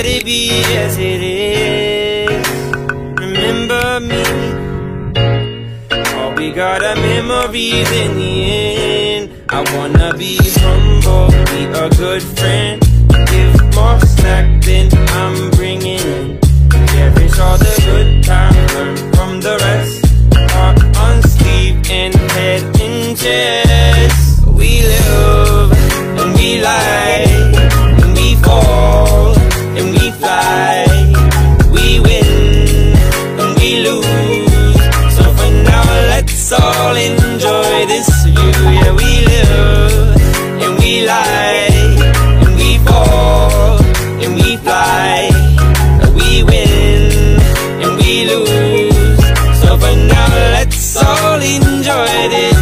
let it be as it is. Remember me, all we got are memories in the end. I wanna be humble, be a good friend, give more slack than I'm bringing in. Cherish all the good times, learn from the rest. Heart on sleeve and head in chest. We live and we lie, and we fall and we fly. We win and we lose. So for now let's all enjoy this view. Yeah, we live and we lie, and we fall and we fly. We win and we lose. So for now let's all enjoy this.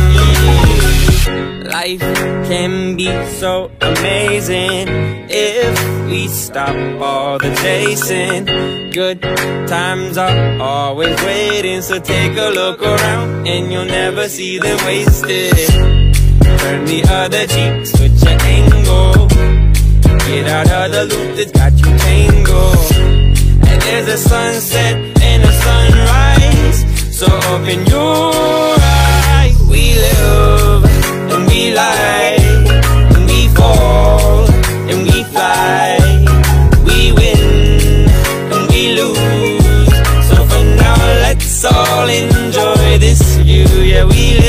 Life can be so amazing if we stop all the chasing. Good times are always waiting, so take a look around and you'll never see them wasted. Turn the other cheek, switch your angle, get out of the loop that's got you tangled. And there's a sunset and a sunrise, so open your eyes. We live and we lie, and we fall and we fly. We win and we lose. So for now let's all enjoy this view. Yeah, we